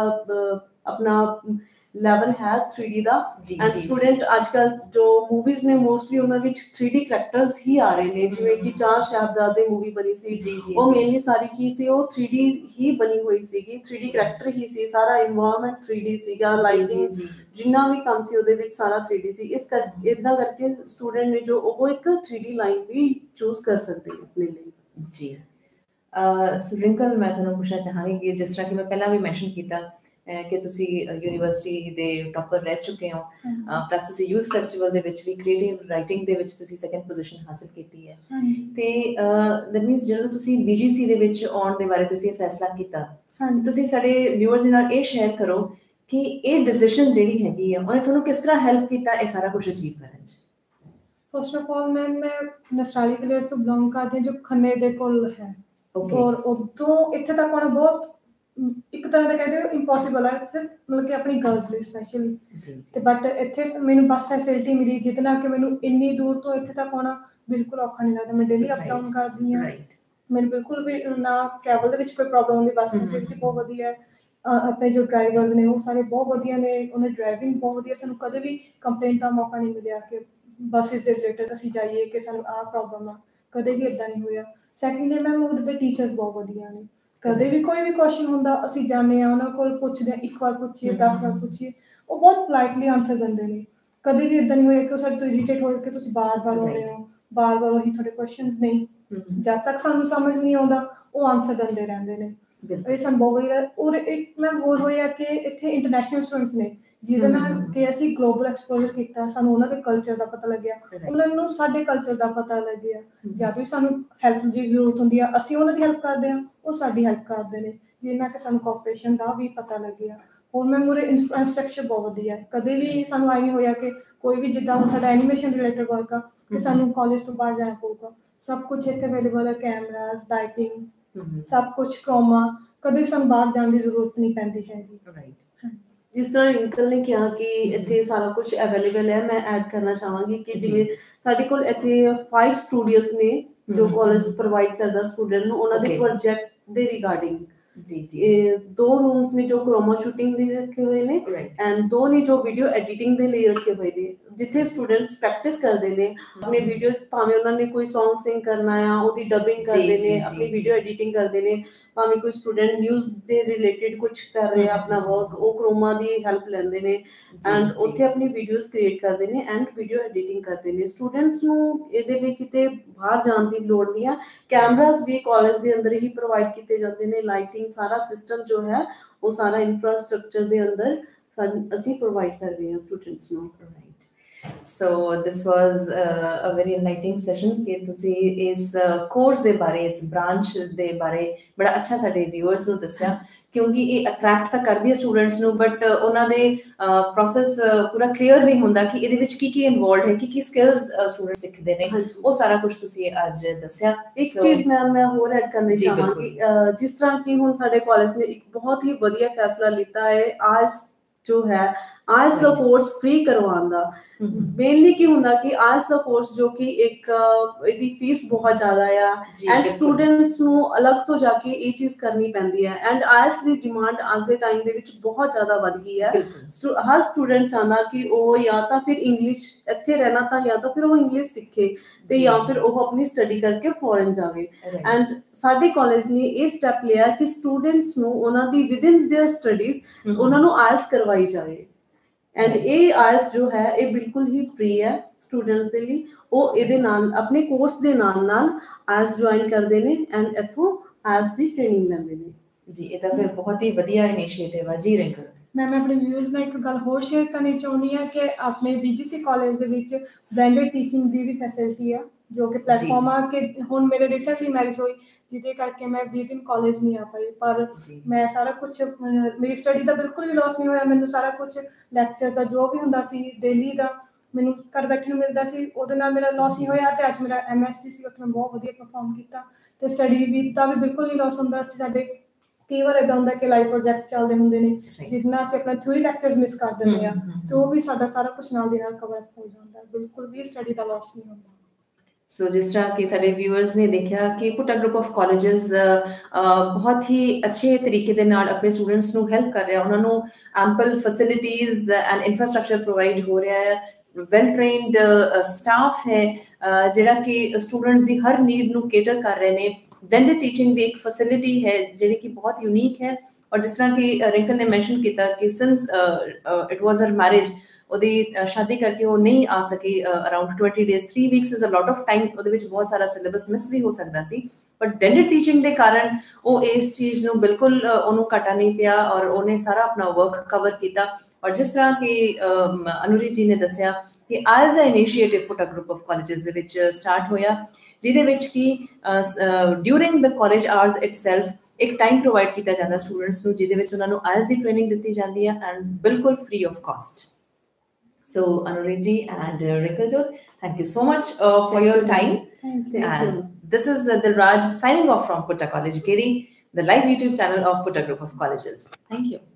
ਆਪਣਾ ਲੈਵਲ ਹੈ ਥ੍ਰੀ ਡੀ ਦਾ। ਐਂਡ ਸਟੂਡੈਂਟ ਅੱਜ ਕੱਲ੍ਹ ਜੋ ਮੂਵੀਜ਼ ਨੇ ਮੋਸਟਲੀ ਉਹਨਾਂ ਵਿੱਚ ਥ੍ਰੀ ਡੀ ਕਰੈਕਟਰਸ ਹੀ ਆ ਰਹੇ ਨੇ, ਜਿਵੇਂ ਕਿ ਚਾਰ ਸਾਹਿਬਜ਼ਾਦੇ ਮੂਵੀ ਬਣੀ ਸੀ, ਉਹ ਮੇਨਲੀ ਸਾਰੀ ਕੀ ਸੀ, ਉਹ ਥ੍ਰੀ ਡੀ ਹੀ ਬਣੀ ਹੋਈ ਸੀਗੀ, ਥ੍ਰੀ ਡੀ ਕਰੈਕਟਰ ਹੀ ਸੀ, ਸਾਰਾ ਇਨਵਾਇਰਮੈਂਟ ਥ੍ਰੀ ਡੀ ਸੀਗਾ, ਲਾਈਟਿੰਗ ਜਿੰਨਾ ਵੀ ਕੰਮ ਸੀ ਉਹਦੇ ਵਿੱਚ ਸਾਰਾ ਥ੍ਰੀ ਡੀ ਸੀ। ਇਸ ਕਰ ਇੱਦਾਂ ਕਰਕੇ ਸਟੂਡੈਂਟ ਨੇ ਜੋ ਉਹ ਇੱਕ ਥ੍ਰੀ ਡੀ ਲਾਈਨ ਵੀ ਚੂਜ਼ ਕਰ ਸਕਦੇ ਨੇ ਆਪਣੇ ਲਈ। ਜੀ ਰਿੰਕਲ, ਮੈਂ ਤੁਹਾਨੂੰ ਪੁੱਛਣਾ ਚਾਹਾਂਗੀ ਕਿ ਜਿਸ ਤਰ੍ਹਾਂ ਕਿ ਮੈਂ ਪਹਿਲਾਂ ਵੀ ਮੈਂਸ਼ਨ ਕੀਤਾ ਕਿ ਤੁਸੀਂ ਯੂਨੀਵਰਸਿਟੀ ਦੇ ਟੌਪਰ ਰਹਿ ਚੁੱਕੇ ਹੋ, ਪਲੱਸ ਤੁਸੀਂ ਯੂਥ ਫੈਸਟੀਵਲ ਦੇ ਵਿੱਚ ਵੀ ਕ੍ਰੀਏਟਿਵ ਰਾਈਟਿੰਗ ਦੇ ਵਿੱਚ ਤੁਸੀਂ ਸੈਕੰਡ ਪੋਜੀਸ਼ਨ ਹਾਸਿਲ ਕੀਤੀ ਹੈ, ਤੇ ਦੈਟ ਮੀਨਸ ਜਦੋਂ ਤੁਸੀਂ ਬੀ ਜੀ ਸੀ ਦੇ ਵਿੱਚ ਆਉਣ ਦੇ ਬਾਰੇ ਤੁਸੀਂ ਇਹ ਫੈਸਲਾ ਕੀਤਾ, ਤੁਸੀਂ ਸਾਡੇ ਵਿਊਅਰਸ ਦੇ ਨਾਲ ਇਹ ਸ਼ੇਅਰ ਕਰੋ ਕਿ ਇਹ ਡਿਸੀਜਨ ਜਿਹੜੀ ਹੈਗੀ ਆ ਉਹਨੇ ਤੁਹਾਨੂੰ ਕਿਸ ਤਰ੍ਹਾਂ ਹੈਲਪ ਕੀਤਾ ਇਹ ਸਾਰਾ ਕੁਝ ਅਚੀਵ ਕਰਨ 'ਚ। ਫਸਟ ਆਫ ਆਲ ਮੈਮ ਮੈਂ ਨਸਰਾਲੀ ਵਿਲੇਜ ਤੋਂ ਬਿਲੋਂਗ ਕਰਦੀ ਹਾਂ ਜੋ ਖੰਨੇ ਦੇ ਕੋਲ ਹੈ, ਔਰ ਉਦੋਂ ਇੱਥੇ ਤੱਕ ਆਉਣਾ ਬਹੁਤ ਇੱਕ ਤਰ੍ਹਾਂ ਦਾ ਕਹਿੰਦੇ ਇੰਪੋਸੀਬਲ ਹੈ, ਮਤਲਬ ਕਿ ਆਪਣੀ ਗਰਲਸ ਲਈ ਸਪੈਸ਼ਲੀ। ਤੇ ਬਟ ਇੱਥੇ ਮੈਨੂੰ ਬੱਸ ਫੈਸਿਲਿਟੀ ਮਿਲੀ ਜਿਹਦੇ ਨਾਲ ਕਿ ਮੈਨੂੰ ਇੰਨੀ ਦੂਰ ਤੋਂ ਇੱਥੇ ਤੱਕ ਆਉਣਾ ਬਿਲਕੁਲ ਔਖਾ ਨਹੀਂ ਲੱਗਦਾ। ਮੈਂ ਡੇਲੀ ਅਪ ਡਾਊਨ ਕਰਦੀ ਹਾਂ, ਮੈਨੂੰ ਬਿਲਕੁਲ ਵੀ ਨਾ ਟਰੈਵਲ ਦੇ ਵਿੱਚ ਕੋਈ ਪ੍ਰੋਬਲਮ ਹੁੰਦੀ, ਬੱਸ ਫੈਸਿਲਿਟੀ ਬਹੁਤ ਵਧੀਆ ਹੈ। ਆਪਣੇ ਜੋ ਡਰਾਈਵਰਸ ਨੇ ਉਹ ਸਾਰੇ ਬਹੁਤ ਵਧੀਆ ਨੇ, ਉਹਨਾਂ ਦੀ ਡਰਾਈਵਿੰਗ ਬਹੁਤ ਵਧੀਆ, ਸਾਨੂੰ ਕਦੇ ਵੀ ਕੰਪਲੇਂਟ ਦਾ ਮੌਕਾ ਨਹੀਂ ਮਿਲਿਆ ਕਿ ਬੱਸਿਸ ਦੇ ਰਿਲੇਟਡ ਅਸੀਂ ਜਾਈਏ ਕਿ ਸਾਨੂੰ ਆਹ ਪ੍ਰੋਬਲਮ ਆ, ਕਦੇ ਵੀ ਇੱਦਾਂ ਨਹੀਂ ਹੋਇਆ। ਸੈਕਿੰਡਲੀ ਮੈਮ ਉਹਦੇ ਦੇ ਟੀਚਰਸ ਬਹੁਤ ਵਧੀਆ ਨੇ, ਕਦੇ ਵੀ ਕੋਈ ਵੀ ਕੁਐਸਚਨ ਹੁੰਦਾ ਅਸੀਂ ਜਾਂਦੇ ਹਾਂ ਉਹਨਾਂ ਕੋਲ ਪੁੱਛਦੇ ਹਾਂ, ਇੱਕ ਵਾਰ ਪੁੱਛੀਏ ਦਸ ਵਾਰ ਪੁੱਛੀਏ, ਉਹ ਬਹੁਤ ਪੋਲਾਈਟਲੀ ਆਨਸਰ ਦਿੰਦੇ ਨੇ। ਕਦੇ ਵੀ ਇੱਦਾਂ ਨਹੀਂ ਹੋਇਆ ਕਿ ਉਹ ਸਾਡੇ ਤੋਂ ਇਰੀਟੇਟ ਹੋਏ ਕਿ ਤੁਸੀਂ ਬਾਰ ਬਾਰ ਹੋ ਰਹੇ ਹੋ, ਬਾਰ ਬਾਰ ਉਹੀ ਤੁਹਾਡੇ ਕੁਐਸਚਨਸ ਨਹੀਂ, ਜਦ ਤੱਕ ਸਾਨੂੰ ਸਮਝ ਨਹੀਂ ਆਉਂਦਾ ਉਹ ਆਨਸਰ ਦਿੰਦੇ ਰਹਿੰਦੇ ਨੇ। ਇਹ ਸਾਨੂੰ ਬਹੁਤ ਵਧੀਆ। ਔਰ ਇੱਕ ਮੈਮ ਹੋਰ ਹੋਇਆ ਕਿ ਇੱਥੇ ਇੰਟਰਨੈਸ਼ਨਲ ਸਟੂਡੈਂਟਸ ਨੇ ਜਿਹਦੇ ਨਾਲ ਕਿ ਅਸੀਂ ਗਲੋਬਲ ਐਕਸਪੋਜ਼ਰ ਕੀਤਾ, ਸਾਨੂੰ ਉਹਨਾਂ ਦੇ ਕਲਚਰ ਦਾ ਪਤਾ ਲੱਗਿਆ, ਉਹਨਾਂ ਨੂੰ ਸਾਡੇ ਕਲਚਰ ਦਾ ਪਤਾ ਲੱਗਿਆ। ਜਦ ਵੀ ਸਾਨੂੰ ਹੈਲਪ ਦੀ ਜ਼ਰੂਰਤ ਹੁੰਦੀ ਆ ਅਸੀਂ ਉਹਨਾਂ ਦੀ ਹੈਲਪ ਕਰਦੇ ਹਾਂ, ਉਹ ਸਾਡੀ ਹੈਲਪ ਕਰਦੇ ਨੇ, ਜਿਹਦੇ ਨਾਲ ਕਿ ਸਾਨੂੰ ਕੋਆਪਰੇਸ਼ਨ ਦਾ ਵੀ ਪਤਾ ਲੱਗਿਆ। ਹੋਰ ਮੈਮ ਉਹਦੇ ਇੰਫਰਾਸਟਰਕਚਰ ਬਹੁਤ ਵਧੀਆ, ਕਦੇ ਵੀ ਸਾਨੂੰ ਆਈ ਨਹੀਂ ਹੋਇਆ ਕਿ ਕੋਈ ਵੀ ਜਿੱਦਾਂ ਹੁਣ ਸਾਡਾ ਐਨੀਮੇਸ਼ਨ ਰਿਲੇਟਡ ਵਰਕ ਆ ਕਿ ਸਾਨੂੰ ਕਾਲਜ ਤੋਂ ਬਾਹਰ ਜਾਣਾ ਪਊਗਾ, ਸਭ ਕੁਛ ਇੱਥੇ ਅਵੇਲੇਬਲ ਹੈ, ਕੈਮਰਾਸ, ਲਾਈਟਿੰਗ, ਸਭ ਕੁਛ, ਕ੍ਰੋਮਾ, ਕਦੇ ਵੀ ਸਾਨੂੰ ਬਾਹਰ ਜਾਣ ਦੀ ਜ਼ਰੂਰਤ ਨਹੀਂ ਪੈਂਦੀ ਹੈਗੀ। ਜਿਸ ਤਰ੍ਹਾਂ ਰਿੰਕਲ ਨੇ ਕਿਹਾ ਕਿ ਇੱਥੇ ਸਾਰਾ ਕੁਝ ਅਵੇਲੇਬਲ ਹੈ, ਮੈਂ ਐਡ ਕਰਨਾ ਚਾਹਾਂਗੀ ਕਿ ਜਿਵੇਂ ਸਾਡੇ ਕੋਲ ਇੱਥੇ ਫਾਈਵ ਸਟੂਡੀਓਸ ਨੇ ਜੋ ਕਾਲਜ ਪ੍ਰੋਵਾਈਡ ਕਰਦਾ ਸਟੂਡੈਂਟ ਨੂੰ ਉਹਨਾਂ ਦੇ ਪ੍ਰੋਜੈਕਟ ਦੇ ਰਿਗਾਰਡਿੰਗ। ਜੀ ਜੀ ਦੋ ਰੂਮਸ ਨੇ ਜੋ ਕ੍ਰੋਮਾ ਸ਼ੂਟਿੰਗ ਲਈ ਰੱਖੇ ਹੋਏ ਨੇ, ਐਂਡ ਦੋ ਨੇ ਜੋ ਵੀਡੀਓ ਐਡੀਟਿੰਗ ਦੇ ਲਈ ਰੱਖੇ ਹੋਏ ਨੇ। ਜਿੱਥੇ ਸਟੂਡੈਂਟਸ ਪ੍ਰੈਕਟਿਸ ਕਰਦੇ ਨੇ ਆਪਣੇ ਵੀਡੀਓ, ਭਾਵੇਂ ਉਹਨਾਂ ਨੇ ਕੋਈ ਸੌਂਗ ਸਿੰਗ ਕਰਨਾ ਆ ਉਹਦੀ ਡਬਿੰਗ ਕਰਦੇ ਨੇ, ਆਪਣੀ ਵੀਡੀਓ ਐਡੀਟਿੰਗ ਕਰਦੇ ਨੇ, ਭਾਵੇਂ ਕੋਈ ਸਟੂਡੈਂਟ ਨਿਊਜ਼ ਦੇ ਰਿਲੇਟਿਡ ਕੁਝ ਕਰ ਰਿਹਾ ਆਪਣਾ ਵਰਕ, ਉਹ ਕਰੋਮਾ ਦੀ ਹੈਲਪ ਲੈਂਦੇ ਨੇ ਐਂਡ ਉੱਥੇ ਆਪਣੀ ਵੀਡੀਓਜ਼ ਕ੍ਰੀਏਟ ਕਰਦੇ ਨੇ ਐਂਡ ਵੀਡੀਓ ਐਡੀਟਿੰਗ ਕਰਦੇ ਨੇ। ਸਟੂਡੈਂਟਸ ਨੂੰ ਇਹਦੇ ਲਈ ਕਿਤੇ ਬਾਹਰ ਜਾਣ ਦੀ ਲੋੜ ਨਹੀਂ ਆ, ਕੈਮਰਾਜ਼ ਵੀ ਕਾਲਜ ਦੇ ਅੰਦਰ ਹੀ ਪ੍ਰੋਵਾਈਡ ਕੀਤੇ ਜਾਂਦੇ ਨੇ, ਲਾਈਟਿੰਗ ਸਾਰਾ ਸਿਸਟਮ ਜੋ ਹੈ ਉਹ ਸਾਰਾ ਇਨਫਰਾਸਟ੍ਰਕਚਰ ਦੇ ਅੰਦਰ ਅਸੀਂ ਪ੍ਰੋਵਾਈਡ ਕਰ ਰਹੇ ਹਾਂ ਸਟੂਡੈਂਟਸ ਨੂੰ। So this was uh, a very enlightening session ਕਿ ਤੁਸੀਂ ਇਸ ਕੋਰਸ ਦੇ ਬਾਰੇ, ਇਸ ਬ੍ਰਾਂਚ ਦੇ ਬਾਰੇ ਬੜਾ ਅੱਛਾ ਸਾਡੇ ਵਿਊਅਰਸ ਨੂੰ ਦੱਸਿਆ, ਕਿਉਂਕਿ ਇਹ ਅਟਰੈਕਟ ਤਾਂ ਕਰਦੀ ਹੈ ਸਟੂਡੈਂਟਸ ਨੂੰ, ਬਟ ਉਹਨਾਂ ਦੇ ਪ੍ਰੋਸੈਸ ਪੂਰਾ ਕਲੀਅਰ ਨਹੀਂ ਹੁੰਦਾ ਕਿ ਇਹਦੇ ਵਿੱਚ ਕੀ ਕੀ ਇਨਵੋਲਵਡ ਹੈ, ਕੀ ਕੀ ਸਕਿੱਲਸ ਸਟੂਡੈਂਟ ਸਿੱਖਦੇ ਨੇ, ਉਹ ਸਾਰਾ ਕੁਝ ਤੁਸੀਂ ਅੱਜ ਦੱਸਿਆ। ਇੱਕ ਚੀਜ਼ ਮੈਮ ਮੈਂ ਹੋਰ ਐਡ ਕਰਨੀ ਚਾਹਾਂਗੀ, ਜਿਸ ਤਰ੍ਹਾਂ ਕਿ ਹੁਣ ਸਾਡੇ ਕਾਲਜ ਨੇ ਇੱਕ ਬਹੁਤ ਹੀ ਵਧੀਆ ਫੈਸਲਾ ਲਿੱਤਾ ਹੈ ਆਜ ਜੋ ਹੈ ਆਇਲਸ ਦਾ ਕੋਰਸ ਫ੍ਰੀ ਕਰਵਾਉਣ ਦਾ। ਮੇਨਲੀ ਕੀ ਹੁੰਦਾ ਕਿ ਆਇਲਸ ਦਾ ਕੋਰਸ ਜੋ ਕਿ ਇੱਕ ਇਹਦੀ ਫੀਸ ਬਹੁਤ ਜ਼ਿਆਦਾ ਆ ਐਂਡ ਸਟੂਡੈਂਟਸ ਨੂੰ ਅਲੱਗ ਤੋਂ ਜਾ ਕੇ ਇਹ ਚੀਜ਼ ਕਰਨੀ ਪੈਂਦੀ ਹੈ ਐਂਡ ਆਇਲਸ ਦੀ ਡਿਮਾਂਡ ਅੱਜ ਦੇ ਟਾਈਮ ਦੇ ਵਿੱਚ ਬਹੁਤ ਜ਼ਿਆਦਾ ਵੱਧ ਗਈ ਹੈ। ਹਰ ਸਟੂਡੈਂਟ ਚਾਹੁੰਦਾ ਕਿ ਉਹ ਜਾਂ ਤਾਂ ਫਿਰ ਇੰਗਲਿਸ਼ ਇੱਥੇ ਰਹਿਣਾ ਤਾਂ ਜਾਂ ਤਾਂ ਫਿਰ ਉਹ ਇੰਗਲਿਸ਼ ਸਿੱਖੇ ਤੇ ਜਾਂ ਫਿਰ ਉਹ ਆਪਣੀ ਸਟੱਡੀ ਕਰਕੇ ਫੋਰਨ ਜਾਵੇ ਐਂਡ ਸਾਡੇ ਕਾਲਜ ਨੇ ਇਹ ਸਟੈਪ ਲਿਆ ਕਿ ਸਟੂਡੈਂਟਸ ਨੂੰ ਉਹਨਾਂ ਦੀ ਵਿਦਿਨ ਦੇਅਰ ਸਟੱਡੀਜ਼ ਉਹਨਾਂ ਨੂੰ ਆਇਲਸ ਕਰਵਾਈ ਜਾਵੇ ਐਂਡ ਇਹ ਆਇਲਸ ਜੋ ਹੈ ਇਹ ਬਿਲਕੁਲ ਹੀ ਫ੍ਰੀ ਹੈ ਸਟੂਡੈਂਟਸ ਦੇ ਲਈ। ਉਹ ਇਹਦੇ ਨਾਲ ਆਪਣੇ ਕੋਰਸ ਦੇ ਨਾਲ ਨਾਲ ਆਇਲਸ ਜੁਆਇਨ ਕਰਦੇ ਨੇ ਐਂਡ ਇੱਥੋਂ ਆਇਲਸ ਦੀ ਟ੍ਰੇਨਿੰਗ ਲੈਂਦੇ ਨੇ। ਜੀ, ਇਹ ਤਾਂ ਫਿਰ ਬਹੁਤ ਹੀ ਵਧੀਆ ਇਨੀਸ਼ੀਏਟਿਵ ਹੈ। ਜੀ ਰਿੰਕਲ, ਮੈਂ ਮੈਂ ਆਪਣੇ ਵਿਊਅਰਸ ਨਾਲ ਇੱਕ ਗੱਲ ਹੋਰ ਸ਼ੇਅਰ ਕਰਨੀ ਚਾਹੁੰਦੀ ਹਾਂ ਕਿ ਆਪਣੇ ਬੀਜੀਸੀ ਕਾਲਜ ਦੇ ਵਿੱਚ ਬਲੈਂਡਡ ਟੀਚਿੰਗ ਦੀ ਵੀ ਫੈਸਿਲਿਟੀ ਆ, ਜੋ ਕਿ ਪਲੇਟਫਾਰਮ ਆ ਕਿ ਹੁਣ ਮੇਰੇ ਰੀਸੈਂਟਲੀ ਮੈਰਿਜ ਹੋਈ ਜਿਹਦੇ ਕਰਕੇ ਮੈਂ ਵੀਹ ਦਿਨ ਕਾਲਜ ਨਹੀਂ ਆ ਪਾਈ, ਪਰ ਮੈਂ ਸਾਰਾ ਕੁਛ ਮੇਰੀ ਸਟੱਡੀ ਦਾ ਬਿਲਕੁਲ ਵੀ ਲੋਸ ਨਹੀਂ ਹੋਇਆ। ਮੈਨੂੰ ਸਾਰਾ ਕੁਛ ਲੈਕਚਰਸ ਦਾ ਜੋ ਵੀ ਹੁੰਦਾ ਸੀ ਡੇਲੀ ਦਾ ਮੈਨੂੰ ਘਰ ਬੈਠੇ ਨੂੰ ਮਿਲਦਾ ਸੀ, ਉਹਦੇ ਨਾਲ ਮੇਰਾ ਲੋਸ ਨਹੀਂ ਹੋਇਆ ਤੇ ਅੱਜ ਮੇਰਾ ਐਮ ਐਸ ਟੀ ਸੀ ਉੱਥੇ ਮੈਂ ਬਹੁਤ ਵਧੀਆ ਪਰਫਾਰਮ ਕੀਤਾ ਤੇ ਸਟੱਡੀ ਵੀ ਦਾ ਵੀ ਬਿਲਕੁਲ ਨਹੀਂ ਲੋਸ ਹੁੰਦਾ ਸੀ। ਸਾਡੇ ਕਈ ਵਾਰ ਏਦਾਂ ਹੁੰਦਾ ਕਿ ਲਾਈਵ ਪ੍ਰੋਜੈਕਟ ਚੱਲਦੇ ਹੁੰਦੇ ਨੇ ਜਿਹਦੇ ਨਾਲ ਅਸੀਂ ਆਪਣਾ ਥਿਊਰੀ ਲੈਕਚਰਸ ਮਿਸ ਕਰ ਦਿੰਦੇ ਆ ਤੇ ਉਹ ਵੀ ਸਾਡਾ ਸਾਰਾ ਕੁਛ ਨਾਲ ਦੀ ਨਾਲ ਕਵਰ ਹੋ ਜਾਂਦਾ, ਬਿਲਕੁਲ ਵੀ ਸਟੱਡੀ ਦਾ ਲੋਸ ਨਹੀਂ ਹੁੰਦਾ। ਸੋ ਜਿਸ ਤਰ੍ਹਾਂ ਕਿ ਸਾਡੇ ਵਿਊਅਰਸ ਨੇ ਦੇਖਿਆ ਕਿ ਪੁੱਟਾ ਗਰੁੱਪ ਆਫ ਕਾਲਜਸ ਬਹੁਤ ਹੀ ਅੱਛੇ ਤਰੀਕੇ ਦੇ ਨਾਲ ਆਪਣੇ ਸਟੂਡੈਂਟਸ ਨੂੰ ਹੈਲਪ ਕਰ ਰਿਹਾ, ਉਹਨਾਂ ਨੂੰ ample facilities and infrastructure provide ਹੋ ਰਿਹਾ ਹੈ, ਵੈਲ ਟ੍ਰੇਨਡ ਸਟਾਫ ਹੈ ਜਿਹੜਾ ਕਿ ਸਟੂਡੈਂਟਸ ਦੀ ਹਰ ਨੀਡ ਨੂੰ ਕੇਟਰ ਕਰ ਰਹੇ ਨੇ। ਬਲੈਂਡਡ ਟੀਚਿੰਗ ਦੀ ਇੱਕ ਫੈਸਿਲਿਟੀ ਹੈ ਜਿਹੜੀ ਕਿ ਬਹੁਤ ਯੂਨੀਕ ਹੈ ਔਰ ਜਿਸ ਤਰ੍ਹਾਂ ਕਿ ਰਿੰਕਲ ਨੇ ਮੈਂਸ਼ਨ ਕੀਤਾ ਕਿ since it was her marriage, ਉਹਦੀ ਸ਼ਾਦੀ ਕਰਕੇ ਉਹ ਨਹੀਂ ਆ ਸਕੀ around twenty days, three weeks is a lot of time, ਉਹਦੇ ਵਿੱਚ ਬਹੁਤ ਸਾਰਾ ਸਿਲੇਬਸ ਮਿਸ ਵੀ ਹੋ ਸਕਦਾ ਸੀ, ਬਟ ਬਲੈਂਡਡ ਟੀਚਿੰਗ ਦੇ ਕਾਰਨ ਉਹ ਇਸ ਚੀਜ਼ ਨੂੰ ਬਿਲਕੁਲ ਉਹਨੂੰ ਘਾਟਾ ਨਹੀਂ ਪਿਆ ਔਰ ਉਹਨੇ ਸਾਰਾ ਆਪਣਾ ਵਰਕ ਕਵਰ ਕੀਤਾ। ਔਰ ਜਿਸ ਤਰ੍ਹਾਂ ਕਿ ਅਨੂਰੀ ਜੀ ਨੇ ਦੱਸਿਆ ਕਿ ਆਇਲਸ ਦਾ ਇਨੀਸ਼ੀਏਟਿਵ ਪੁੱਟਾ ਗਰੁੱਪ ਆਫ ਕਾਲਜਸ ਦੇ ਵਿੱਚ ਸਟਾਰਟ ਹੋਇਆ, ਜਿਹਦੇ ਵਿੱਚ ਕਿ during the college hours itself ਇੱਕ ਟਾਈਮ ਪ੍ਰੋਵਾਈਡ ਕੀਤਾ ਜਾਂਦਾ ਸਟੂਡੈਂਟਸ ਨੂੰ, ਜਿਹਦੇ ਵਿੱਚ ਉਹਨਾਂ ਨੂੰ ਆਇਲਸ ਦੀ ਟ੍ਰੇਨਿੰਗ ਦਿੱਤੀ ਜਾਂਦੀ ਹੈ ਐਂਡ ਬਿਲਕੁਲ free of cost. So Anuri ji and uh, Rinkajot, thank you so much uh, for thank your you. time. Thank you. And this is uh, Dilraj signing off from Putta College Giri, the live YouTube channel of Putta Group of Colleges. Thank you.